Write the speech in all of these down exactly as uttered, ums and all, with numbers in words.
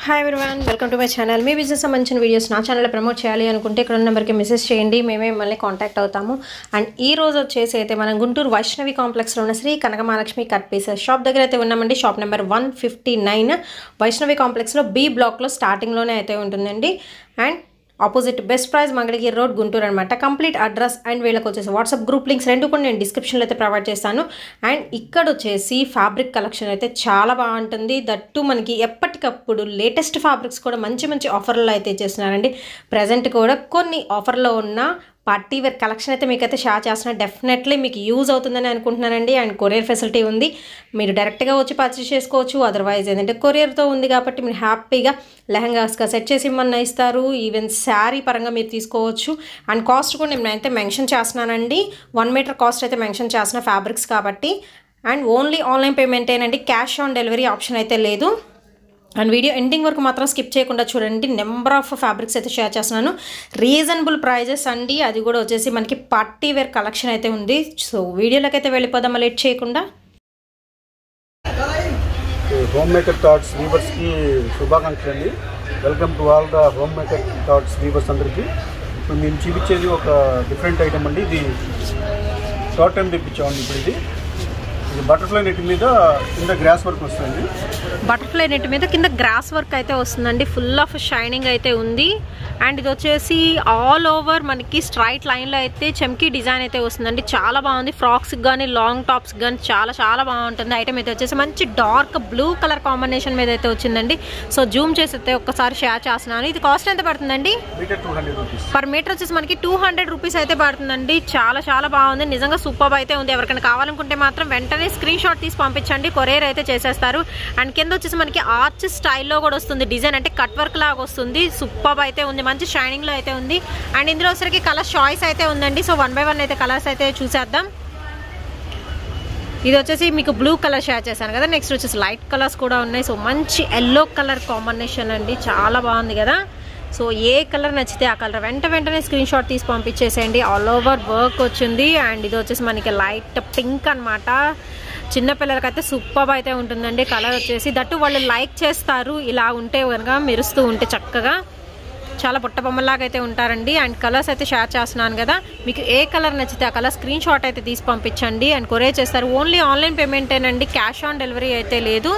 Hi everyone, welcome to my channel. మీ business సంబంధించిన videos నా ఛానల్లో ప్రమోట్ చేయాలి అనుకుంటే ఇక్కడ నెంబర్కి మెసేజ్ చేయండి, మేమే మిమ్మల్ని కాంటాక్ట్ అవుతాము. అండ్ ఈ రోజు వచ్చేసి అయితే మనం గుంటూరు వైష్ణవి కాంప్లెక్స్లో ఉన్న Sri Kanaka Mahalakshmi cut pieces shop దగ్గర అయితే ఉన్నామండి. Shop number one fifty nine Vaishnavi కాంప్లెక్స్లో బి బ్లాక్లో స్టార్టింగ్లోనే అయితే ఉంటుందండి. And opposite best price Mangalagiri road Guntur అనమాట. కంప్లీట్ అడ్రస్ అండ్ వీళ్ళకి వచ్చేసి వాట్సాప్ గ్రూప్ లింక్స్ రెండు కూడా నేను డిస్క్రిప్షన్లో అయితే ప్రొవైడ్ చేస్తాను. అండ్ ఇక్కడ వచ్చేసి ఫ్యాబ్రిక్ కలెక్షన్ అయితే చాలా బాగుంటుంది. దట్టు మనకి ఎప్పటికప్పుడు లేటెస్ట్ ఫ్యాబ్రిక్స్ కూడా మంచి మంచి ఆఫర్లో అయితే చేస్తున్నారండి. ప్రజెంట్ కూడా కొన్ని ఆఫర్లో ఉన్న పార్టీ వేర్ కలెక్షన్ అయితే మీకైతే షేర్ చేస్తున్నా. డెఫినెట్లీ మీకు యూజ్ అవుతుందని అనుకుంటున్నానండి. అండ్ కొరియర్ ఫెసిలిటీ ఉంది, మీరు డైరెక్ట్గా వచ్చి పర్చేస్ చేసుకోవచ్చు. అదర్వైజ్ ఏంటంటే కొరియర్తో ఉంది కాబట్టి మీరు హ్యాపీగా లెహంగాస్గా సెట్ చేసి ఇమ్మన్నా ఇస్తారు. ఈవెన్ శారీ పరంగా మీరు తీసుకోవచ్చు. అండ్ కాస్ట్ కూడా నేను అయితే మెన్షన్ చేస్తున్నానండి. వన్ మీటర్ కాస్ట్ అయితే మెన్షన్ చేస్తున్నా ఫ్యాబ్రిక్స్ కాబట్టి. అండ్ ఓన్లీ ఆన్లైన్ పేమెంటేనండి, క్యాష్ ఆన్ డెలివరీ ఆప్షన్ అయితే లేదు. అండ్ వీడియో ఎండింగ్ వరకు మాత్రం స్కిప్ చేయకుండా చూడండి. నెంబర్ ఆఫ్ ఫ్యాబ్రిక్స్ అయితే షేర్ చేస్తున్నాను, రీజనబుల్ ప్రైజెస్ అండి. అది కూడా వచ్చేసి మనకి పార్టీ వేర్ కలెక్షన్ అయితే ఉంది. సో వీడియోలోకి అయితే వెళ్ళిపోదాం లేట్ చేయకుండా. హోమ్ మేకర్ థాట్స్ వీవర్స్కి శుభాకాంక్షలు అండి. Welcome to all the home maker thoughts weavers అందరికీ. ఇప్పుడు మేము చూపించేది ఒక డిఫరెంట్ ఐటమ్ అండి. ఇది షార్ట్ టైం తెప్పించామండి. ఇప్పుడు ఇది ఇది బటర్ఫ్లై నెట్ మీద కింద గ్రాస్ వర్క్ వస్తుంది. బటర్ఫ్లై నెట్ మీద కింద గ్రాస్ వర్క్ అయితే వస్తుందండి. ఫుల్ ఆఫ్ షైనింగ్ అయితే ఉంది. అండ్ ఇది వచ్చేసి ఆల్ ఓవర్ మనకి స్ట్రైట్ లైన్లో అయితే చెమ్కీ డిజైన్ అయితే వస్తుందండి. చాలా బాగుంది. ఫ్రాక్స్కి కానీ లాంగ్ టాప్స్కి కానీ చాలా చాలా బాగుంటుంది. ఐటమ్ అయితే వచ్చేసి మంచి డార్క్ బ్లూ కలర్ కాంబినేషన్ మీద అయితే వచ్చిందండి. సో జూమ్ చేసి అయితే ఒక్కసారి షేర్ చేస్తున్నాను. ఇది కాస్ట్ ఎంత పడుతుందండి? పర్ మీటర్ వచ్చేసి మనకి టూ హండ్రెడ్ రూపీస్ అయితే పడుతుందండి. చాలా చాలా బాగుంది, నిజంగా సూపర్ అయితే ఉంది. ఎవరికైనా కావాలనుకుంటే మాత్రం వెంటనే స్క్రీన్ షాట్ తీసి పంపించండి, కొరియర్ అయితే చేసేస్తారు. అండ్ కింద వచ్చేసి మనకి ఆర్చ్ స్టైల్లో కూడా వస్తుంది డిజైన్, అంటే కట్ వర్క్ లాగా వస్తుంది. సూపర్ అయితే ఉంది, మంచి షైనింగ్ లో అయితే ఉంది. అండ్ ఇందులో వచ్చరికి కలర్ చాయిస్ అయితే ఉందండి. సో వన్ బై వన్ అయితే కలర్స్ అయితే చూసేద్దాం. ఇది వచ్చేసి మీకు బ్లూ కలర్ షేర్ చేశాను కదా. నెక్స్ట్ వచ్చేసి లైట్ కలర్స్ కూడా ఉన్నాయి. సో మంచి ఎల్లో కలర్ కాంబినేషన్ అండి, చాలా బాగుంది కదా. సో ఏ కలర్ నచ్చితే ఆ కలర్ వెంట వెంటనే స్క్రీన్ షాట్ తీసి పంపించేసేయండి. ఆల్ ఓవర్ వర్క్ వచ్చింది. అండ్ ఇది వచ్చేసి మనకి లైట్ పింక్ అనమాట. చిన్నపిల్లలకైతే సూపర్ అయితే ఉంటుందండి కలర్ వచ్చేసి. దట్టు వాళ్ళు లైక్ చేస్తారు ఇలా ఉంటే కనుక, మెరుస్తూ ఉంటే చక్కగా చాలా బుట్ట బొమ్మలాగా అయితే ఉంటారండి. అండ్ కలర్స్ అయితే షేర్ చేస్తున్నాను కదా. మీకు ఏ కలర్ నచ్చితే ఆ కలర్ స్క్రీన్ షాట్ అయితే తీసి పంపించండి. అండ్ కొరియర్ చేస్తారు. ఓన్లీ ఆన్లైన్ పేమెంటేనండి, క్యాష్ ఆన్ డెలివరీ అయితే లేదు.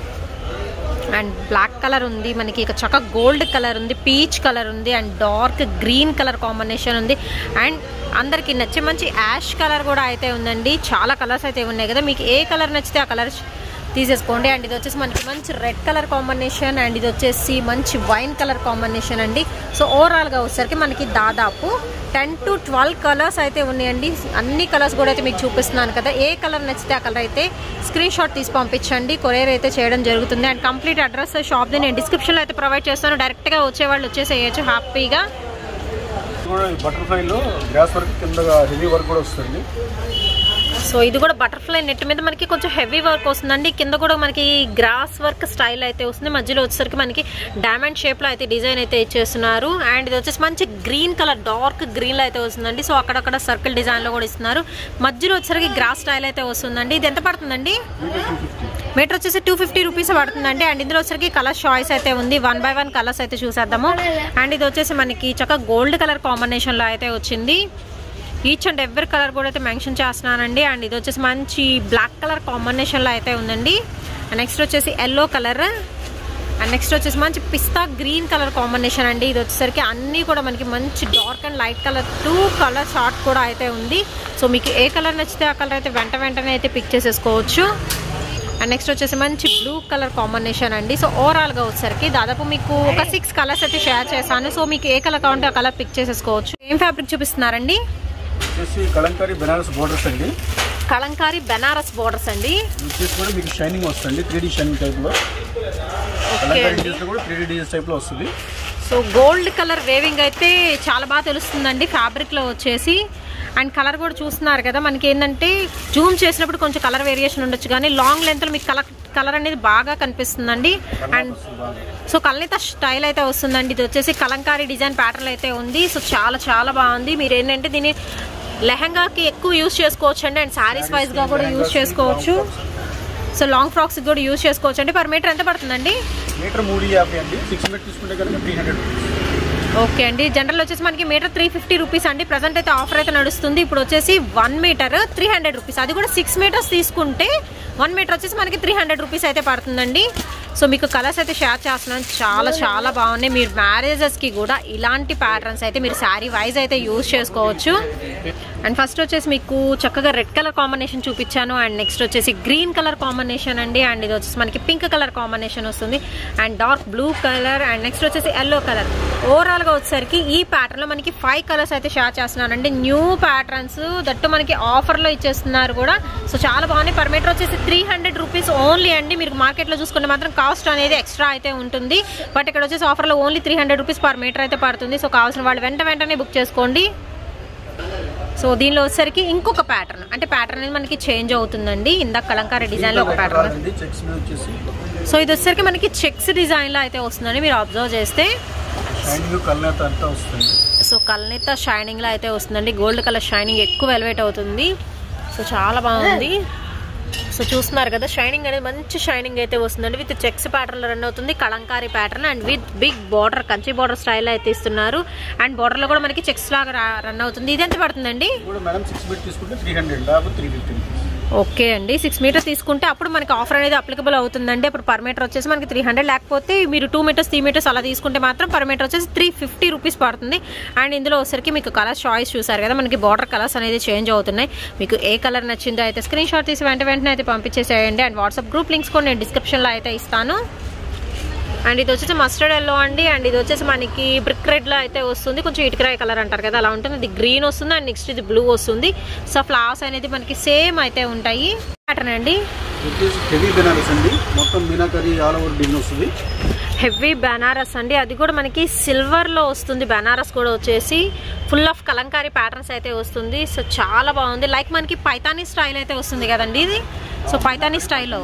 అండ్ బ్లాక్ కలర్ ఉంది మనకి, ఇక చక్క గోల్డ్ కలర్ ఉంది, పీచ్ కలర్ ఉంది, and dark green colour combination ఉంది. అండ్ అందరికి నచ్చే మంచి యాష్ కలర్ కూడా అయితే ఉందండి. చాలా కలర్స్ అయితే ఉన్నాయి కదా. మీకు ఏ కలర్ నచ్చితే ఆ కలర్ తీసేసుకోండి. అండ్ ఇది వచ్చేసి మనకి మంచి రెడ్ కలర్ కాంబినేషన్. అండ్ ఇది వచ్చేసి మంచి వైన్ కలర్ కాంబినేషన్ అండి. సో ఓవరాల్గా వచ్చేసరికి మనకి దాదాపు టెన్ టు ట్వెల్వ్ కలర్స్ అయితే ఉన్నాయండి. అన్ని కలర్స్ కూడా అయితే మీకు చూపిస్తున్నాను కదా. ఏ కలర్ నచ్చితే ఆ కలర్ అయితే స్క్రీన్ షాట్ తీసి పంపించండి, కొరియర్ అయితే చేయడం జరుగుతుంది. అండ్ కంప్లీట్ అడ్రస్ షాప్ది నేను డిస్క్రిప్షన్లో అయితే ప్రొవైడ్ చేస్తాను. డైరెక్ట్గా వచ్చేవాళ్ళు వచ్చేసేయచ్చు హ్యాపీగా. బటర్ఫ్లైలో గ్రాస్ వర్క్ కింద హెవీ వర్క్ కూడా వస్తుంది. సో ఇది కూడా బటర్ఫ్లై నెట్ మీద మనకి కొంచెం హెవీ వర్క్ వస్తుందండి. కింద కూడా మనకి గ్రాస్ వర్క్ స్టైల్ అయితే వస్తుంది. మధ్యలో వచ్చేసరికి మనకి డైమండ్ షేప్ లో అయితే డిజైన్ అయితే ఇచ్చేస్తున్నారు. అండ్ ఇది వచ్చేసి మంచి గ్రీన్ కలర్, డార్క్ గ్రీన్ లో అయితే వస్తుందండి. సో అక్కడక్కడ సర్కిల్ డిజైన్ లో కూడా ఇస్తున్నారు. మధ్యలో వచ్చేసరికి గ్రాస్ స్టైల్ అయితే వస్తుందండి. ఇది ఎంత పడుతుందండి? మీటర్ వచ్చేసి టూ ఫిఫ్టీ రూపీస్ పడుతుందండి. అండ్ ఇందులో వచ్చేసరికి కలర్ చాయిస్ అయితే ఉంది. వన్ బై వన్ కలర్స్ అయితే చూసేద్దాము. అండ్ ఇది వచ్చేసి మనకి చక్కగా గోల్డ్ కలర్ కాంబినేషన్ లో అయితే వచ్చింది. ఈచ్ అండ్ ఎవ్రీ కలర్ కూడా అయితే మెన్షన్ చేస్తున్నానండి. అండ్ ఇది వచ్చేసి మంచి బ్లాక్ కలర్ కాంబినేషన్లో అయితే ఉందండి. అండ్ నెక్స్ట్ వచ్చేసి ఎల్లో కలర్. అండ్ నెక్స్ట్ వచ్చేసి మంచి పిస్తా గ్రీన్ కలర్ కాంబినేషన్ అండి. ఇది వచ్చేసరికి అన్నీ కూడా మనకి మంచి dark and light colour two colour short కూడా అయితే ఉంది. సో మీకు ఏ కలర్ నచ్చితే ఆ కలర్ అయితే వెంట వెంటనే అయితే పిక్ చేసేసుకోవచ్చు. అండ్ నెక్స్ట్ వచ్చేసి మంచి బ్లూ కలర్ కాంబినేషన్ అండి. సో ఓవరాల్గా వచ్చేసరికి దాదాపు మీకు ఒక సిక్స్ కలర్స్ అయితే షేర్ చేశాను. సో మీకు ఏ కలర్ కావాలంటే ఆ కలర్ పిక్ చేసేసుకోవచ్చు. ఏం ఫ్యాబ్రిక్ చూపిస్తున్నారండి? కలంకారీ బెనారస్ బోర్డర్స్ అండి. కలంకారీ బెనారస్ బోర్డర్స్ అండి. కూడా మీకు షైనింగ్ వస్తుంది, త్రీ డీ షైనింగ్ టైప్ లో. కలంకారీ డిజైన్ కూడా త్రీ డీ డిజైన్ టైప్ లో వస్తుంది. సో గోల్డ్ కలర్ వేవింగ్ అయితే చాలా బాగా తెలుస్తుందండి ఫ్యాబ్రిక్ లో వచ్చేసి. అండ్ కలర్ కూడా చూస్తున్నారు కదా. మనకి ఏంటంటే జూమ్ చేసినప్పుడు కొంచెం కలర్ వేరియేషన్ ఉండొచ్చు, కానీ లాంగ్ లెంత్ లో మీకు కలర్ కలర్ అనేది బాగా కనిపిస్తుందండి. అండ్ సో కల్నిత స్టైల్ అయితే వస్తుందండి. ఇది వచ్చేసి కలంకారీ డిజైన్ ప్యాటర్న్ అయితే ఉంది. సో చాలా చాలా బాగుంది. మీరు ఏంటంటే దీన్ని లెహంగాకి ఎక్కువ యూజ్ చేసుకోవచ్చు అండి. అండ్ శారీస్ వైజ్ గా కూడా యూజ్ చేసుకోవచ్చు. సో లాంగ్ ఫ్రాక్స్ కూడా యూజ్ చేసుకోవచ్చు అండి. పర్ మీటర్ ఎంత పడుతుందండి? మీటర్ మూడు యాభై అండి. సిక్స్ మీటర్ తీసుకుంటే కనుక త్రీ హండ్రెడ్ రూపీస్. ఓకే అండి. జనరల్ వచ్చేసి మనకి మీటర్ త్రీ ఫిఫ్టీ రూపీస్ అండి. ప్రజెంట్ అయితే ఆఫర్ అయితే నడుస్తుంది. ఇప్పుడు వచ్చేసి one meter three hundred rupees, అది కూడా సిక్స్ మీటర్స్ తీసుకుంటే వన్ మీటర్ వచ్చేసి మనకి త్రీ హండ్రెడ్ రూపీస్ అయితే పడుతుందండి. సో మీకు కలర్స్ అయితే షేర్ చేస్తున్నాను, చాలా చాలా బాగున్నాయి. మీరు మ్యారేజెస్కి కూడా ఇలాంటి ప్యాటర్న్స్ అయితే మీరు శారీ వైజ్ అయితే యూజ్ చేసుకోవచ్చు. అండ్ ఫస్ట్ వచ్చేసి మీకు చక్కగా రెడ్ కలర్ కాంబినేషన్ చూపించాను. అండ్ నెక్స్ట్ వచ్చేసి గ్రీన్ కలర్ కాంబినేషన్ అండి. అండ్ ఇది వచ్చేసి మనకి పింక్ కలర్ కాంబినేషన్ వస్తుంది. And dark blue colour. And next వచ్చేసి ఎల్లో కలర్. ఓవరాల్గా వచ్చేసరికి ఈ ప్యాటర్న్లో మనకి ఫైవ్ కలర్స్ అయితే షేర్ చేస్తున్నానండి. న్యూ ప్యాటర్న్స్ దట్టు మనకి ఆఫర్లో ఇచ్చేస్తున్నారు కూడా. సో చాలా బాగున్నాయి. పర్ మీటర్ వచ్చేసి త్రీ హండ్రెడ్ రూపీస్ ఓన్లీ అండి. మీరు మార్కెట్లో చూసుకుంటే మాత్రం కాస్ట్ అనేది ఎక్స్ట్రా అయితే ఉంటుంది. బట్ ఇక్కడ వచ్చేసి ఆఫర్లో only three hundred rupees per meter అయితే పడుతుంది. సో కావాల్సిన వాళ్ళు వెంట వెంటనే బుక్ చేసుకోండి. సో దీనిలో వచ్చేసరికి ఇంకొక ప్యాటర్న్, అంటే ప్యాటర్న్ అనేది మనకి చేంజ్ అవుతుందండి. ఇందాక కలంకారీ డిజైన్లో ఒక ప్యాటర్న్. సో ఇది వచ్చేసరికి మనకి చెక్స్ డిజైన్లో అయితే వస్తుందండి. మీరు అబ్జర్వ్ చేస్తే సో కల్నేత షైనింగ్లో అయితే వస్తుందండి. గోల్డ్ కలర్ షైనింగ్ ఎక్కువ ఎలివేట్ అవుతుంది. సో చాలా బాగుంది. సో చూస్తున్నారు కదా, షైనింగ్ అనేది మంచి షైనింగ్ అయితే వస్తుందండి. విత్ చెక్స్ ప్యాటర్న్లో రన్ అవుతుంది. Kalamkari pattern and with big border, Kanchi border style అయితే ఇస్తున్నారు. అండ్ బార్డర్లో కూడా మనకి చెక్స్ లాగా రన్ అవుతుంది. ఇది ఎంత పడుతుందండి? ఓకే అండి. సిక్స్ మీటర్ తీసుకుంటే అప్పుడు మనకి ఆఫర్ అనేది అప్లికబుల్ అవుతుందండి. అప్పుడు పర్ మీటర్ వచ్చేసి మనకి త్రీ హండ్రెడ్ లేకపోతే మీరు టూ మీటర్స్ త్రీ మీటర్స్ అలా తీసుకుంటే మాత్రం పర్ మీటర్ వచ్చేసి త్రీ ఫిఫ్టీ రూపీస్ పడుతుంది. అండ్ ఇందులో వచ్చరికి మీకు కలర్ చాయిస్ చూసారు కదా, మనకి బార్డర్ కలర్స్ అనేది చేంజ్ అవుతున్నాయి. మీకు ఏ కలర్ నచ్చిందో అయితే స్క్రీన్ షాట్ తీసి వెంట వెంటనే అయితే పంపించేసేయండి. అండ్ వాట్సాప్ గ్రూప్ లింక్స్ కూడా నేను డిస్క్రిప్షన్లో అయితే ఇస్తాను. అండ్ ఇది వచ్చేసి మస్టర్డ్ ఎల్లో అండి. అండ్ ఇది వచ్చేసి మనకి బ్రిక్ రెడ్లో అయితే వస్తుంది. కొంచెం ఇటుకరాయి కలర్ అంటారు కదా, అలా ఉంటుంది. ఇది గ్రీన్ వస్తుంది. అండ్ నెక్స్ట్ ఇది బ్లూ వస్తుంది. సో ఫ్లవర్స్ అనేది మనకి సేమ్ అయితే ఉంటాయి. ప్యాటర్న్ అండి హెవీ బెనారస్ అండి. మొత్తం మీనాకరీ ఆల్ ఓవర్ డిజైన్ వస్తుంది. హెవీ బెనారస్ అండి. అది కూడా మనకి సిల్వర్లో వస్తుంది. బెనారస్ కూడా వచ్చేసి ఫుల్ ఆఫ్ కలంకారీ ప్యాటర్న్స్ అయితే వస్తుంది. సో చాలా బాగుంది. లైక్ మనకి పైతానీ స్టైల్ అయితే వస్తుంది కదండి ఇది. సో పైతానీ స్టైల్లో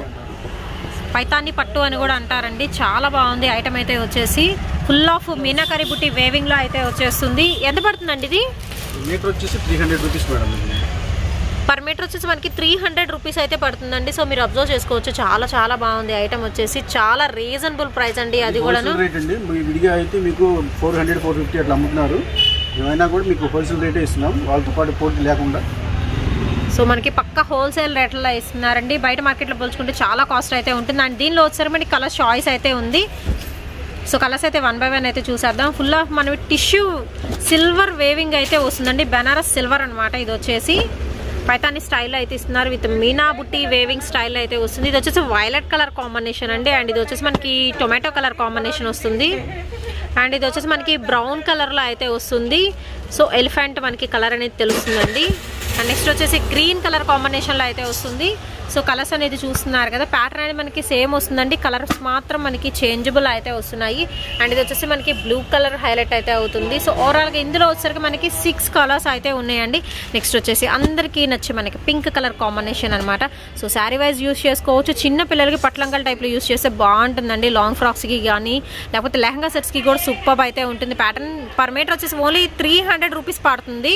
పైతాని పట్టు అని కూడా అంటారండి. చాలా బాగుంది ఐటమ్ అయితే వచ్చేసి. ఫుల్ ఆఫ్ మీనాకరీ బుట్టి వేవింగ్లో అయితే వచ్చేస్తుంది. ఎంత పడుతుందండి ఇది? మీటర్ వచ్చేసి three hundred rupees madam. Per meter వచ్చేసి మనకి త్రీ హండ్రెడ్ రూపీస్ అయితే పడుతుందండి. సో మీరు అబ్జర్వ్ చేసుకోవచ్చు, చాలా చాలా బాగుంది ఐటమ్ వచ్చేసి. చాలా రీజనబుల్ ప్రైస్ అండి. అది కూడా రేట్ అండి. విడిగా అయితే మీకు ఫోర్ హండ్రెడ్ ఫోర్ ఫిఫ్టీ అట్లా అమ్ముతున్నారు. ఏమైనా కూడా మీకు హోల్సేల్ రేటే ఇస్తున్నాం, వాళ్ళతో పాటు పోటీ లేకుండా. సో మనకి పక్క హోల్సేల్ రేట్లలో ఇస్తున్నారండి. బయట మార్కెట్లో పోల్చుకుంటే చాలా కాస్ట్ అయితే ఉంటుంది. అండ్ దీనిలో వచ్చేసరికి మనకి కలర్ చాయిస్ అయితే ఉంది. సో కలర్స్ అయితే వన్ బై వన్ అయితే చూసేద్దాం. ఫుల్ ఆఫ్ మనకి టిష్యూ సిల్వర్ వేవింగ్ అయితే వస్తుందండి. బెనారస్ సిల్వర్ అనమాట. ఇది వచ్చేసి పైతాని స్టైల్లో అయితే ఇస్తున్నారు. With Meena butti weaving style అయితే వస్తుంది. ఇది వచ్చేసి వైలెట్ కలర్ కాంబినేషన్ అండి. అండ్ ఇది వచ్చేసి మనకి టొమాటో కలర్ కాంబినేషన్ వస్తుంది. అండ్ ఇది వచ్చేసి మనకి బ్రౌన్ కలర్లో అయితే వస్తుంది. సో ఎలిఫెంట్ మనకి కలర్ అనేది తెలుస్తుందండి. అండ్ నెక్స్ట్ వచ్చేసి గ్రీన్ కలర్ కాంబినేషన్లో అయితే వస్తుంది. సో కలర్స్ అనేది చూస్తున్నారు కదా, ప్యాటర్న్ అనేది మనకి సేమ్ వస్తుందండి. కలర్స్ మాత్రం మనకి చేంజబుల్ అయితే వస్తున్నాయి. అండ్ ఇది వచ్చేసి మనకి బ్లూ కలర్ హైలైట్ అయితే అవుతుంది. సో ఓవరాల్గా ఇందులో వచ్చేసరికి మనకి సిక్స్ కలర్స్ అయితే ఉన్నాయండి. నెక్స్ట్ వచ్చేసి అందరికీ నచ్చి మనకి పింక్ కలర్ కాంబినేషన్ అనమాట. సో శారీ వైజ్ యూస్ చేసుకోవచ్చు. చిన్న పిల్లలకి పట్లంకల్ టైప్లో యూస్ చేస్తే బాగుంటుందండి. లాంగ్ ఫ్రాక్స్కి కానీ లేకపోతే లెహంగా సెట్స్కి కూడా సూపర్ అయితే ఉంటుంది. ప్యాటర్న్ పర్ మీటర్ వచ్చేసి ఓన్లీ త్రీ హండ్రెడ్ రూపీస్ పడుతుంది.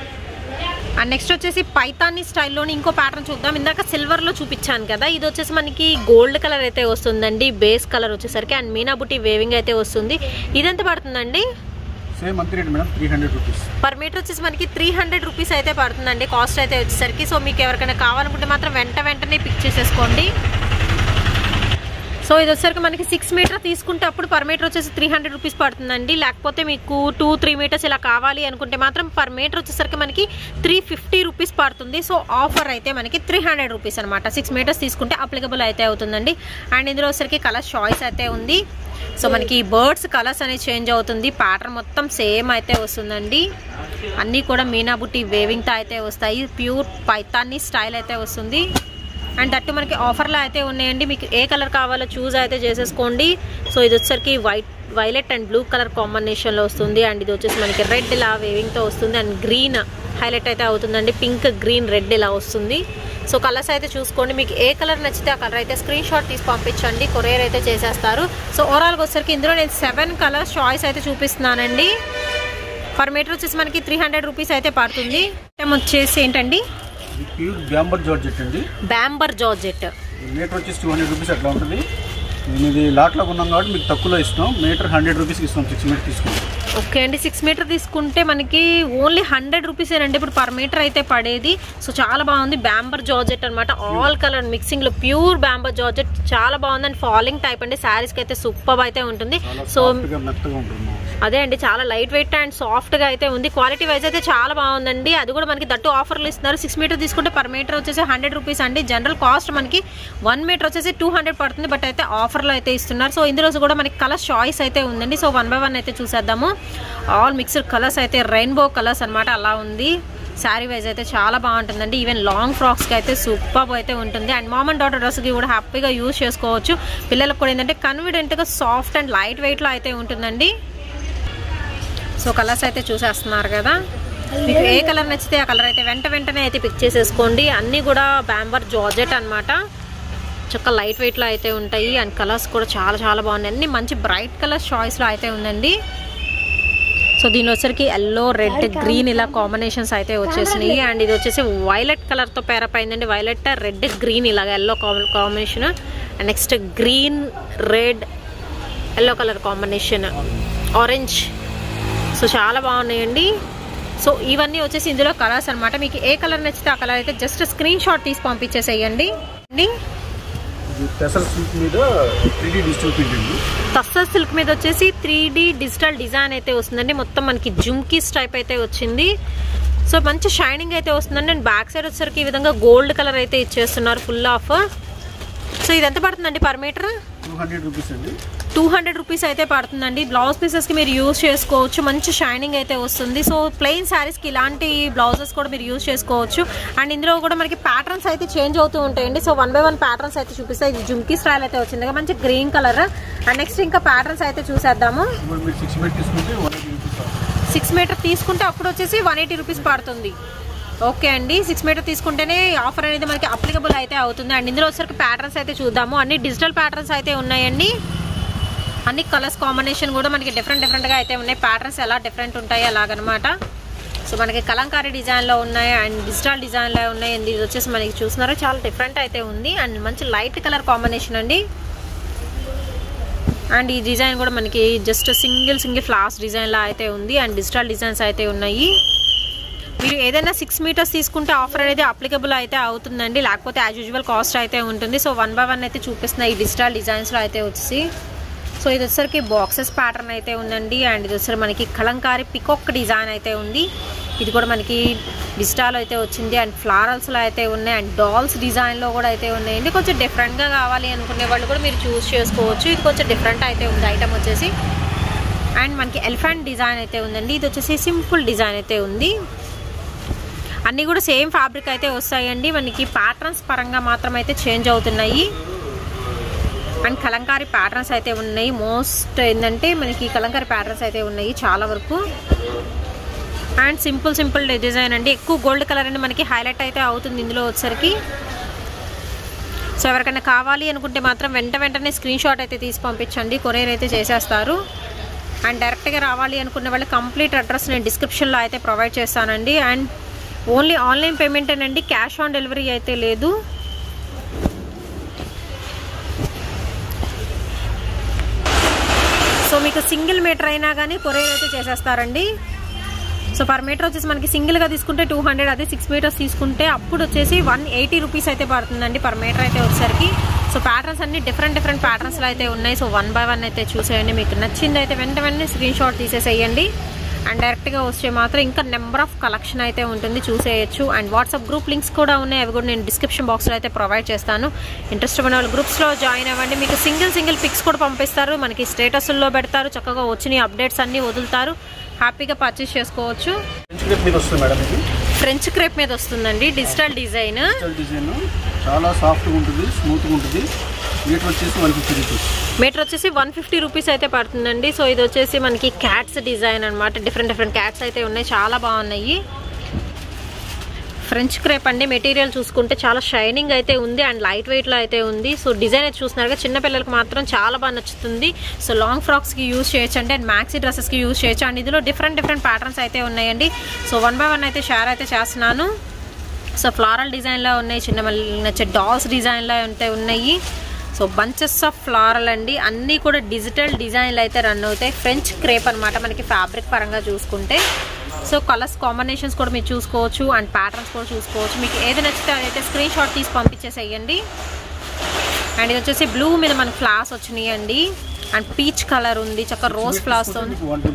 అండ్ నెక్స్ట్ వచ్చేసి పైతానీ స్టైల్లోని ఇంకో ప్యాటర్న్ చూద్దాం. ఇందాక సిల్వర్లో చూపించాను కదా, ఇది వచ్చేసి మనకి గోల్డ్ కలర్ అయితే వస్తుందండి. బేస్ కలర్ వచ్చేసరికి అండ్ మీనా బుట్టి వేవింగ్ అయితే వస్తుంది. ఇదెంత పడుతుందండి? సేమ్ అంతే rate madam, three hundred rupees per meter వచ్చేసి మనకి త్రీ హండ్రెడ్ రూపీస్ అయితే పడుతుందండి కాస్ట్ అయితే వచ్చేసరికి. సో మీకు ఎవరికైనా కావాలనుకుంటే మాత్రం వెంట వెంటనే పిక్ చేసేసుకోండి. సో ఇది వచ్చేసరికి మనకి సిక్స్ మీటర్ తీసుకుంటే అప్పుడు పర్ మీటర్ వచ్చేసి త్రీ హండ్రెడ్ రూపీస్ పడుతుందండి. లేకపోతే మీకు టూ త్రీ మీటర్స్ ఇలా కావాలి అనుకుంటే మాత్రం పర్ మీటర్ వచ్చేసరికి మనకి త్రీ ఫిఫ్టీ రూపీస్ పడుతుంది. సో ఆఫర్ అయితే మనకి త్రీ హండ్రెడ్ రూపీస్ అనమాట. సిక్స్ మీటర్స్ తీసుకుంటే అప్లికబుల్ అయితే అవుతుందండి. అండ్ ఇందులో వచ్చేసరికి కలర్ చాయిస్ అయితే ఉంది. సో మనకి బర్డ్స్ కలర్స్ అనేది చేంజ్ అవుతుంది. ప్యాటర్న్ మొత్తం సేమ్ అయితే వస్తుందండి. అన్నీ కూడా మీనా బుట్టి వేవింగ్తో అయితే వస్తాయి. ప్యూర్ పైతానీ స్టైల్ అయితే వస్తుంది. అండ్ దట్టు మనకి ఆఫర్లో అయితే ఉన్నాయండి. మీకు ఏ కలర్ కావాలో చూస్ అయితే చేసేసుకోండి. సో ఇది వచ్చేసరికి white violet and blue colour కాంబినేషన్లో వస్తుంది. అండ్ ఇది వచ్చేసి మనకి రెడ్ ఇలా వేవింగ్తో వస్తుంది. అండ్ గ్రీన్ హైలైట్ అయితే అవుతుందండి. పింక్ గ్రీన్ రెడ్ ఇలా వస్తుంది. సో కలర్స్ అయితే చూసుకోండి. మీకు ఏ కలర్ నచ్చితే ఆ కలర్ అయితే స్క్రీన్ షాట్ తీసి పంపించండి, కొరియర్ అయితే చేసేస్తారు. సో ఓవరాల్గా వచ్చేసరికి ఇందులో నేను సెవెన్ కలర్స్ చాయిస్ అయితే చూపిస్తున్నానండి. పర్ మీటర్ వచ్చేసి మనకి త్రీ హండ్రెడ్ రూపీస్ అయితే పడుతుంది. వచ్చేసి ఏంటండి, ప్యూర్ బ్యాంబర్ జార్జెట్ అండి. బ్యాంబర్ జార్జెట్ మీటర్ వచ్చేసి టూ హండ్రెడ్ రూపీస్ అట్లా ఉంటుంది. ఇది లాట్లో ఉన్నాం కాబట్టి మీకు తక్కువలో ఇస్తాం. మీటర్ హండ్రెడ్ రూపీస్కి ఇస్తాం సిక్స్ మీటర్ తీసుకుంటాం. ఓకే అండి, సిక్స్ మీటర్ తీసుకుంటే మనకి ఓన్లీ హండ్రెడ్ రూపీస్ ఏనండి ఇప్పుడు పర్ మీటర్ అయితే పడేది. సో చాలా బాగుంది. బ్యాంబర్ జార్జెట్ అనమాట, ఆల్ కలర్ మిక్సింగ్లో ప్యూర్ బ్యాంబర్ జార్జెట్ చాలా బాగుంది. అండ్ ఫాలింగ్ టైప్ అండి, శారీస్కి అయితే సూపర్ అయితే ఉంటుంది. సో అదే అండి, చాలా లైట్ వెయిట్ అండ్ సాఫ్ట్గా అయితే ఉంది. క్వాలిటీ వైజ్ అయితే చాలా బాగుందండి. అది కూడా మనకి దట్టు ఆఫర్లు ఇస్తున్నారు. సిక్స్ మీటర్ తీసుకుంటే పర్ మీటర్ వచ్చేసి హండ్రెడ్ రూపీస్ అండి. జనరల్ కాస్ట్ మనకి వన్ మీటర్ వచ్చేసి టూ హండ్రెడ్ పడుతుంది, బట్ అయితే ఆఫర్లో అయితే ఇస్తున్నారు. సో ఇందులో కూడా మనకి కలర్ చాయిస్ అయితే ఉందండి. సో వన్ బై వన్ అయితే చూసేద్దాము. ఆల్ మిక్స్డ్ కలర్స్ అయితే రెయిన్బో కలర్స్ అనమాట, అలా ఉంది. శారీ వైజ్ అయితే చాలా బాగుంటుందండి. ఈవెన్ లాంగ్ ఫ్రాక్స్కి అయితే సూపర్ అయితే ఉంటుంది. అండ్ మామ్ అండ్ డాటర్ డ్రెస్కి కూడా హ్యాపీగా యూజ్ చేసుకోవచ్చు. పిల్లలకు కూడా ఏంటంటే కన్వీనియంట్గా సాఫ్ట్ అండ్ లైట్ వెయిట్లో అయితే ఉంటుందండి. సో కలర్స్ అయితే చూసేస్తున్నారు కదా, మీకు ఏ కలర్ నచ్చితే ఆ కలర్ అయితే వెంట వెంటనే అయితే పిక్ చేసేసుకోండి. అన్నీ కూడా బ్యాంబర్ జార్జెట్ అనమాట, చక్కగా లైట్ వెయిట్లో అయితే ఉంటాయి. అండ్ కలర్స్ కూడా చాలా చాలా బాగున్నాయి. అన్ని మంచి బ్రైట్ కలర్ చాయిస్లో అయితే ఉందండి. సో దీని వచ్చరికి ఎల్లో, రెడ్, గ్రీన్ ఇలా కాంబినేషన్స్ అయితే వచ్చేసినాయి. అండ్ ఇది వచ్చేసి వైలెట్ కలర్తో పేరప్ అయిందండి. వైలెట్, రెడ్, గ్రీన్ ఇలాగ yellow combination. And next green, red, yellow colour combination, orange. So చాలా బాగున్నాయండి. సో ఇవన్నీ వచ్చేసి ఇందులో కలర్స్ అనమాట. మీకు ఏ కలర్ నచ్చితే ఆ కలర్ అయితే జస్ట్ స్క్రీన్ షాట్ తీసి పంపించేసేయండి. టసర్ సిల్క్ మీద త్రీ డి డిజిటల్ ప్రింట్ అండి. టసర్ సిల్క్ మీద వచ్చేసి త్రీ డి డిజిటల్ డిజైన్ అయితే వస్తుందండి. మొత్తం మనకి జుమ్కీస్ టైప్ అయితే వచ్చింది. సో మంచి షైనింగ్ అయితే వస్తుందండి. అండ్ బ్యాక్ సైడ్ వచ్చేసరికి ఈ విధంగా గోల్డ్ కలర్ అయితే ఇచ్చేస్తున్నారు ఫుల్ ఆఫ్. సో ఇది ఎంత పడుతుందండి per meter? Two hundred rupees అండి. టూ హండ్రెడ్ రూపీస్ అయితే పడుతుందండి. బ్లౌజ్ పీసెస్కి మీరు యూజ్ చేసుకోవచ్చు, మంచి షైనింగ్ అయితే వస్తుంది. సో ప్లెయిన్ శారీస్కి ఇలాంటి బ్లౌజెస్ కూడా మీరు యూజ్ చేసుకోవచ్చు. అండ్ ఇందులో కూడా మనకి ప్యాటర్న్స్ అయితే చేంజ్ అవుతూ ఉంటాయండి. So one by one patterns అయితే చూపిస్తాయి. ఇది జుమ్కీ స్టైల్ అయితే వచ్చింది, మంచి గ్రీన్ కలర్. అండ్ నెక్స్ట్ ఇంకా ప్యాటర్న్స్ అయితే చూసేద్దాము. సిక్స్ మీటర్ తీసుకుంటే అప్పుడు వచ్చేసి వన్ ఎయిటీ రూపీస్ పడుతుంది. ఓకే అండి, సిక్స్ మీటర్ తీసుకుంటేనే ఆఫర్ అనేది మనకి అప్లికబుల్ అయితే అవుతుంది. అండ్ ఇందులో వచ్చరికి ప్యాటర్న్స్ అయితే చూద్దాము. అన్ని డిజిటల్ ప్యాటర్న్స్ అయితే ఉన్నాయండి. అన్ని కలర్స్ కాంబినేషన్ కూడా మనకి డిఫరెంట్ డిఫరెంట్గా అయితే ఉన్నాయి. ప్యాటర్న్స్ ఎలా డిఫరెంట్ ఉంటాయి అలాగనమాట. సో మనకి కలంకారీ డిజైన్లో ఉన్నాయి అండ్ డిజిటల్ డిజైన్లో ఉన్నాయి. ఇది వచ్చేసి మనకి చూస్తున్నారో చాలా డిఫరెంట్ అయితే ఉంది. అండ్ మంచి లైట్ కలర్ కాంబినేషన్ అండి. అండ్ ఈ డిజైన్ కూడా మనకి జస్ట్ సింగిల్ సింగిల్ ఫ్లాస్ డిజైన్లా అయితే ఉంది. అండ్ డిజిటల్ డిజైన్స్ అయితే ఉన్నాయి. మీరు ఏదైనా సిక్స్ మీటర్స్ తీసుకుంటే ఆఫర్ అనేది అప్లికబుల్ అయితే అవుతుందండి, లేకపోతే యాజ్ యూజువల్ కాస్ట్ అయితే ఉంటుంది. సో వన్ బై వన్ అయితే చూపిస్తున్నాయి ఈ డిజిటల్ డిజైన్స్లో అయితే వచ్చి. సో ఇది వచ్చేసరికి బాక్సెస్ ప్యాటర్న్ అయితే ఉందండి. అండ్ ఇది వచ్చేసరికి మనకి కలంకారీ పికాక్ డిజైన్ అయితే ఉంది. ఇది కూడా మనకి డిజిటల్ అయితే వచ్చింది. అండ్ ఫ్లారల్స్లో అయితే ఉన్నాయి. అండ్ డాల్స్ డిజైన్లో కూడా అయితే ఉన్నాయండి. కొంచెం డిఫరెంట్గా కావాలి అనుకునే వాళ్ళు కూడా మీరు చూస్ చేసుకోవచ్చు. ఇది కొంచెం డిఫరెంట్ అయితే ఉంది ఐటమ్ వచ్చేసి. అండ్ మనకి ఎలిఫెంట్ డిజైన్ అయితే ఉందండి. ఇది వచ్చేసి సింపుల్ డిజైన్ అయితే ఉంది. అన్నీ కూడా సేమ్ ఫ్యాబ్రిక్ అయితే వస్తాయండి. మనకి ప్యాటర్న్స్ పరంగా మాత్రం అయితే చేంజ్ అవుతున్నాయి. అండ్ కలంకారీ ప్యాటర్న్స్ అయితే ఉన్నాయి. మోస్ట్ ఏంటంటే మనకి కలంకారీ ప్యాటర్న్స్ అయితే ఉన్నాయి చాలా వరకు. అండ్ సింపుల్ సింపుల్ డిజైన్ అండి. ఎక్కువ గోల్డ్ కలర్ అండి మనకి హైలైట్ అయితే అవుతుంది ఇందులో వచ్చేసరికి. సో ఎవరికైనా కావాలి అనుకుంటే మాత్రం వెంట వెంటనే స్క్రీన్ షాట్ అయితే తీసి పంపించండి, కొరియర్ అయితే చేసేస్తారు. అండ్ డైరెక్ట్గా రావాలి అనుకునే వాళ్ళు కంప్లీట్ అడ్రస్ నేను డిస్క్రిప్షన్లో అయితే ప్రొవైడ్ చేస్తానండి. అండ్ ఓన్లీ ఆన్లైన్ పేమెంటేనండి, క్యాష్ ఆన్ డెలివరీ అయితే లేదు. సో మీకు సింగిల్ మీటర్ అయినా కానీ కొరియర్ అయితే చేసేస్తారండి. సో పర్ మీటర్ వచ్చేసి మనకి సింగిల్గా తీసుకుంటే టూ హండ్రెడ్, అదే సిక్స్ మీటర్స్ తీసుకుంటే అప్పుడు వచ్చేసి వన్ ఎయిటీ రూపీస్ అయితే పడుతుందండి పర్ మీటర్ అయితే వచ్చేసరికి. సో ప్యాటర్న్స్ అన్ని డిఫరెంట్ డిఫరెంట్ ప్యాటర్న్స్లో అయితే ఉన్నాయి. సో వన్ బై వన్ అయితే చూసేయండి. మీకు నచ్చింది అయితే వెంట వెంటనే స్క్రీన్ షాట్ తీసేసేయండి. అండ్ డైరెక్ట్గా వస్తే మాత్రం ఇంకా నెంబర్ ఆఫ్ కలెక్షన్ అయితే ఉంటుంది, చూసేయచ్చు. అండ్ వాట్సాప్ గ్రూప్ లింక్స్ కూడా ఉన్నాయి, అవి కూడా నేను డిస్క్రిప్షన్ బాక్స్లో అయితే ప్రొవైడ్ చేస్తాను. ఇంట్రెస్ట్ ఉన్న వాళ్ళు గ్రూప్స్లో జాయిన్ అవ్వండి. మీకు సింగిల్ సింగిల్ పిక్స్ కూడా పంపిస్తారు, మనకి స్టేటస్ల్లో పెడతారు, చక్కగా వచ్చిన అప్డేట్స్ అన్నీ వదులుతారు, హ్యాపీగా పర్చేస్ చేసుకోవచ్చు. ఫ్రెంచ్ క్రేప్ మీద వస్తుందండి డిజిటల్ డిజైన్. డిజైన్ చాలా సాఫ్ట్గా ఉంటుంది, స్మూత్గా ఉంటుంది. మీటర్ వచ్చేసి వన్ ఫిఫ్టీ రూపీస్ మీటర్ వచ్చేసి వన్ ఫిఫ్టీ రూపీస్ అయితే పడుతుందండి. సో ఇది వచ్చేసి మనకి క్యాట్స్ డిజైన్ అనమాట. డిఫరెంట్ డిఫరెంట్ క్యాట్స్ అయితే ఉన్నాయి, చాలా బాగున్నాయి. ఫ్రెంచ్ క్రేప్ అండి. మెటీరియల్ చూసుకుంటే చాలా షైనింగ్ అయితే ఉంది అండ్ లైట్ వెయిట్లో అయితే ఉంది. సో డిజైన్ అయితే చూస్తున్నారుగా, చిన్నపిల్లలకి మాత్రం చాలా బాగా నచ్చుతుంది. సో లాంగ్ ఫ్రాక్స్కి యూజ్ చేయొచ్చు అండి, అండ్ మ్యాక్సీ డ్రెస్సెస్కి యూజ్ చేయొచ్చు. అండ్ ఇందులో డిఫరెంట్ డిఫరెంట్ ప్యాటర్న్స్ అయితే ఉన్నాయండి. సో వన్ బై వన్ అయితే షేర్ అయితే చేస్తున్నాను. సో ఫ్లారల్ డిజైన్లో ఉన్నాయి, చిన్న మళ్ళీ నచ్చే డాల్స్ డిజైన్లో అయితే ఉన్నాయి. సో బంచెస్ ఆఫ్ ఫ్లారల్ అండి, అన్నీ కూడా డిజిటల్ డిజైన్లు అయితే రన్ అవుతాయి. ఫ్రెంచ్ క్రేప్ అనమాట మనకి ఫ్యాబ్రిక్ పరంగా చూసుకుంటే. సో కలర్స్ కాంబినేషన్స్ కూడా మీరు చూసుకోవచ్చు అండ్ ప్యాటర్న్స్ కూడా చూసుకోవచ్చు. మీకు ఏది నచ్చితే అదైతే స్క్రీన్ షాట్ తీసి పంపించేసేయండి. అండ్ ఇది వచ్చేసి బ్లూ మీద మనకి ఫ్లాస్ వచ్చినాయి అండి, అండ్ పీచ్ కలర్ ఉంది, చక్కగా రోజ్ ఫ్లాస్ ఉంది.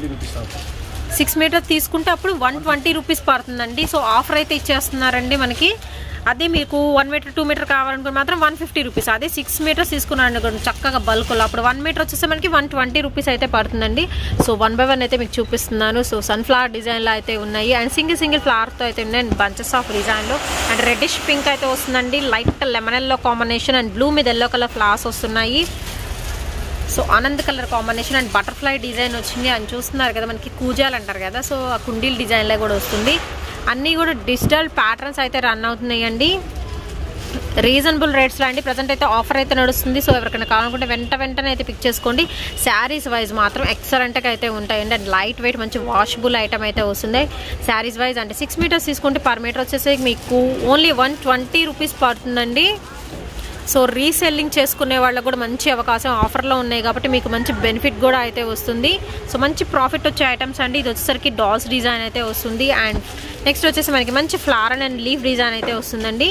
సిక్స్ మీటర్ తీసుకుంటే అప్పుడు వన్ ట్వంటీ రూపీస్ పడుతుందండి. సో ఆఫర్ అయితే ఇచ్చేస్తున్నారండి మనకి. అదే మీకు వన్ మీటర్ టూ మీటర్ కావాలనుకుని మాత్రం వన్ ఫిఫ్టీ రూపీస్. అదే సిక్స్ మీటర్స్ తీసుకున్నాను చక్కగా బల్క్లో, అప్పుడు వన్ మీటర్ వచ్చేసి మనకి వన్ ట్వంటీ రూపీస్ అయితే పడుతుందండి. సో వన్ బై వన్ అయితే మీకు చూపిస్తున్నాను. సో సన్ఫ్లవర్ డిజైన్లో అయితే ఉన్నాయి అండ్ సింగిల్ సింగిల్ ఫ్లవర్తో అయితే ఉన్నాయి, బంచెస్ ఆఫ్ డిజైన్లో. అండ్ రెడ్డిష్ పింక్ అయితే వస్తుందండి, light lemon yellow combination and blue మీద ఎల్లో కలర్ ఫ్లవర్స్ వస్తున్నాయి. సో ఆనంద్ colour combination and butterfly design వచ్చింది. అని చూస్తున్నారు కదా మనకి కూజాలు అంటారు కదా, సో ఆ కుండీల డిజైన్లో కూడా వస్తుంది. అన్నీ కూడా డిజిటల్ ప్యాటర్న్స్ అయితే రన్ అవుతున్నాయండి, రీజనబుల్ రేట్స్లో అండి. ప్రజెంట్ అయితే ఆఫర్ అయితే నడుస్తుంది. సో ఎవరికైనా కావాలనుకుంటే వెంట వెంటనే అయితే పిక్ చేసుకోండి. శారీస్ వైజ్ మాత్రం ఎక్సలెంట్గా అయితే ఉంటాయండి అండ్ లైట్ వెయిట్ మంచి వాషబుల్ ఐటమ్ అయితే వస్తుంది. శారీస్ వైజ్ అంటే సిక్స్ మీటర్స్ తీసుకుంటే పర్ మీటర్ వచ్చేసి మీకు ఓన్లీ వన్ ట్వంటీ రూపీస్ పడుతుందండి. సో రీసెల్లింగ్ చేసుకునే వాళ్ళకు కూడా మంచి అవకాశం ఆఫర్లో ఉన్నాయి కాబట్టి మీకు మంచి బెనిఫిట్ కూడా అయితే వస్తుంది. సో మంచి ప్రాఫిట్ వచ్చే ఐటమ్స్ అండి. ఇది వచ్చేసరికి డాల్స్ డిజైన్ అయితే వస్తుంది అండ్ నెక్స్ట్ వచ్చేసి మనకి మంచి ఫ్లవర్ అండ్ లీఫ్ డిజైన్ అయితే వస్తుందండి.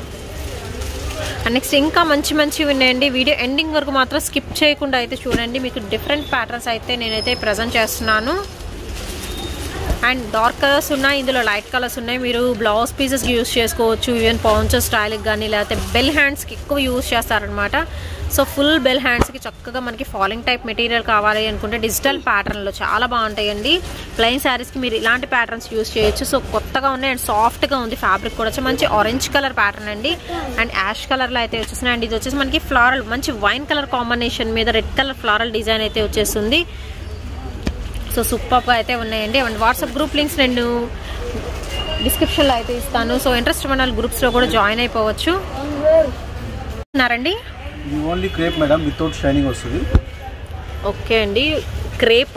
అండ్ నెక్స్ట్ ఇంకా మంచి మంచివి ఉన్నాయండి. వీడియో ఎండింగ్ వరకు మాత్రం స్కిప్ చేయకుండా అయితే చూడండి, మీకు డిఫరెంట్ ప్యాటర్న్స్ అయితే నేనైతే ప్రజెంట్ చేస్తున్నాను. అండ్ డార్క్ కలర్స్ ఉన్నాయి, ఇందులో లైట్ కలర్స్ ఉన్నాయి. మీరు బ్లౌజ్ పీసెస్కి యూస్ చేసుకోవచ్చు, ఈవెన్ పౌంచర్ స్టైల్కి కానీ లేకపోతే బెల్ హ్యాండ్స్కి ఎక్కువ యూస్ చేస్తారనమాట. సో ఫుల్ బెల్ హ్యాండ్స్కి చక్కగా మనకి ఫాలింగ్ టైప్ మెటీరియల్ కావాలి అనుకుంటే డిజిటల్ ప్యాటర్న్లో చాలా బాగుంటాయండి. ప్లెయిన్ శారీస్కి మీరు ఇలాంటి ప్యాటర్న్స్ యూస్ చేయొచ్చు. సో కొత్తగా ఉన్నాయి అండ్ సాఫ్ట్గా ఉంది, ఫ్యాబ్రిక్ కూడా వచ్చి మంచి ఆరెంజ్ కలర్ ప్యాటర్న్ అండి అండ్ యాష్ కలర్లో అయితే వచ్చేసినాయి. అండ్ ఇది వచ్చేసి మనకి ఫ్లారల్ మంచి వైన్ కలర్ కాంబినేషన్ మీద రెడ్ కలర్ ఫ్లారల్ డిజైన్ అయితే వచ్చేస్తుంది. సో సూపర్గా అయితే ఉన్నాయండి. అండ్ వాట్సాప్ గ్రూప్ లింక్స్ నేను డిస్క్రిప్షన్లో అయితే ఇస్తాను. సో ఇంట్రెస్ట్ ఉన్న గ్రూప్స్లో కూడా జాయిన్ అయిపోవచ్చు. ఉన్నారండి only crepe madam, without shining వస్తుంది. ఓకే అండి, క్రేప్.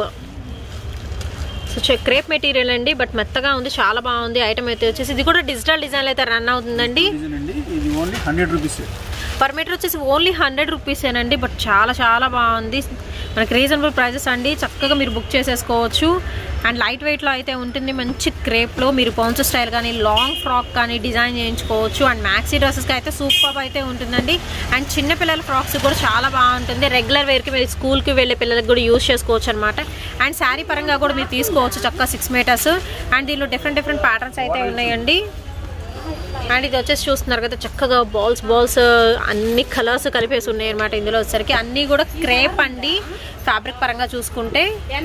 సో క్రేప్ మెటీరియల్ అండి, బట్ మెత్తగా ఉంది, చాలా బాగుంది ఐటమ్ అయితే వచ్చేసి. ఇది కూడా డిజిటల్ డిజైన్ అయితే రన్ అవుతుందండి. ఇది only hundred rupees per meter వచ్చేసి ఓన్లీ హండ్రెడ్ రూపీసేనండి, బట్ చాలా చాలా బాగుంది. మనకి రీజనబుల్ ప్రైజెస్ అండి, చక్కగా మీరు బుక్ చేసేసుకోవచ్చు. అండ్ లైట్ వెయిట్లో అయితే ఉంటుంది, మంచి క్రేప్లో మీరు పౌంచర్ స్టైల్ కానీ లాంగ్ ఫ్రాక్ కానీ డిజైన్ చేయించుకోవచ్చు. అండ్ మ్యాక్సీ డ్రెస్సెస్కి అయితే సూపర్ అయితే ఉంటుందండి. అండ్ చిన్నపిల్లల ఫ్రాక్స్ కూడా చాలా బాగుంటుంది, రెగ్యులర్ వేర్కి మీరు స్కూల్కి వెళ్ళే పిల్లలకి కూడా యూజ్ చేసుకోవచ్చు అనమాట. అండ్ శారీ పరంగా కూడా మీరు తీసుకోవచ్చు చక్కగా సిక్స్ మీటర్స్. అండ్ దీనిలో డిఫరెంట్ డిఫరెంట్ ప్యాటర్న్స్ అయితే ఉన్నాయండి. అండ్ ఇది వచ్చేసి చూస్తున్నారు కదా చక్కగా బాల్స్ బాల్స్ అన్ని కలర్స్ కలిపేసి ఉన్నాయి అనమాట. ఇందులో వచ్చేసరికి అన్నీ కూడా క్రేప్ అండి ఫ్యాబ్రిక్ పరంగా చూసుకుంటే.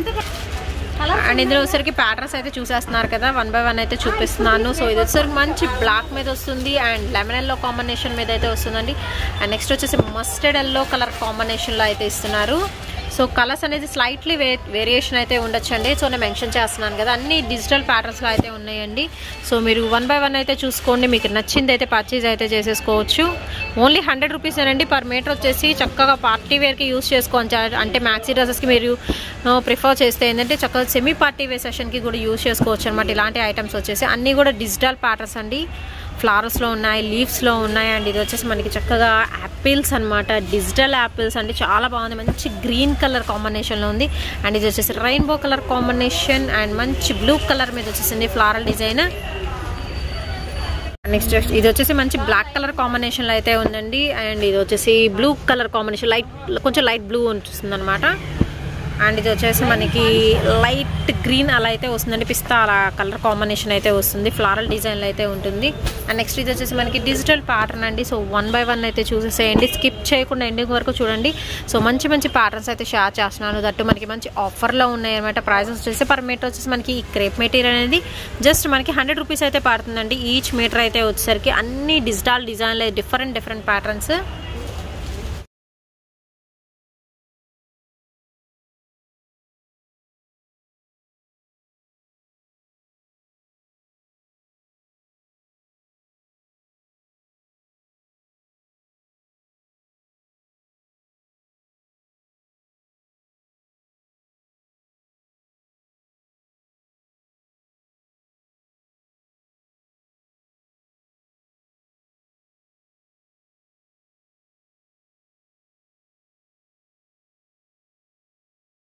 అండ్ ఇందులో వచ్చేసరికి ప్యాటర్న్స్ అయితే చూసేస్తున్నారు కదా, వన్ బై వన్ అయితే చూపిస్తున్నాను. సో ఇది వచ్చేసరికి మంచి బ్లాక్ మీద వస్తుంది అండ్ లెమన్ ఎల్లో కాంబినేషన్ మీద అయితే వస్తుందండి. అండ్ నెక్స్ట్ వచ్చేసి మస్టర్డ్ ఎల్లో కలర్ కాంబినేషన్లో అయితే ఇస్తున్నారు. సో కలర్స్ అనేది స్లైట్లీ వే వేరియేషన్ అయితే ఉండొచ్చండి. సో నేను మెన్షన్ చేస్తున్నాను కదా, అన్ని డిజిటల్ ప్యాటర్న్స్లో అయితే ఉన్నాయండి. సో మీరు వన్ బై వన్ అయితే చూసుకోండి, మీకు నచ్చింది అయితే పర్చేజ్ అయితే చేసేసుకోవచ్చు. ఓన్లీ హండ్రెడ్ రూపీస్ అండి పర్ మీటర్ వచ్చేసి. చక్కగా పార్టీ వేర్కి యూస్ చేసుకోవచ్చు. అంటే మ్యాక్సీ డ్రెస్సెస్కి మీరు ప్రిఫర్ చేస్తే ఏంటంటే చక్కగా సెమీ పార్టీ వేర్ సెషన్కి కూడా యూస్ చేసుకోవచ్చు అనమాట. ఇలాంటి ఐటమ్స్ వచ్చేసి అన్నీ కూడా డిజిటల్ ప్యాటర్న్స్ అండి, ఫ్లవర్స్లో ఉన్నాయి, లీవ్స్లో ఉన్నాయి. అండ్ ఇది వచ్చేసి మనకి చక్కగా యాపిల్స్ అనమాట, డిజిటల్ యాపిల్స్ అండి, చాలా బాగుంది, మంచి గ్రీన్ కలర్ కాంబినేషన్లో ఉంది. అండ్ ఇది వచ్చేసి రెయిన్బో కలర్ కాంబినేషన్ అండ్ మంచి బ్లూ కలర్ మీద వచ్చేసింది ఫ్లారల్ డిజైన్. నెక్స్ట్ ఇది వచ్చేసి మంచి బ్లాక్ కలర్ కాంబినేషన్లో అయితే ఉందండి. అండ్ ఇది వచ్చేసి బ్లూ కలర్ కాంబినేషన్, లైట్ కొంచెం లైట్ బ్లూ ఉంటుంది అనమాట. అండ్ ఇది వచ్చేసి మనకి లైట్ గ్రీన్ అలా అయితే వస్తుందండి, పిస్తా అలా కలర్ కాంబినేషన్ అయితే వస్తుంది, ఫ్లారల్ డిజైన్లో అయితే ఉంటుంది. అండ్ నెక్స్ట్ ఇది వచ్చేసి మనకి డిజిటల్ ప్యాటర్న్ అండి. సో వన్ బై వన్ అయితే చూసేసేయండి, స్కిప్ చేయకుండా ఎండింగ్ వరకు చూడండి. సో మంచి మంచి ప్యాటర్న్స్ అయితే షేర్ చేస్తున్నాను, దట్టు మనకి మంచి ఆఫర్లో ఉన్నాయి అనమాట. ప్రైజెస్ వచ్చేసి పర్ మీటర్ వచ్చేసి మనకి ఈ క్రేప్ మెటీరియల్ అనేది జస్ట్ మనకి హండ్రెడ్ రూపీస్ అయితే పడుతుందండి ఈచ్ మీటర్ అయితే వచ్చేసరికి. అన్ని డిజిటల్ డిజైన్లో డిఫరెంట్ డిఫరెంట్ ప్యాటర్న్స్.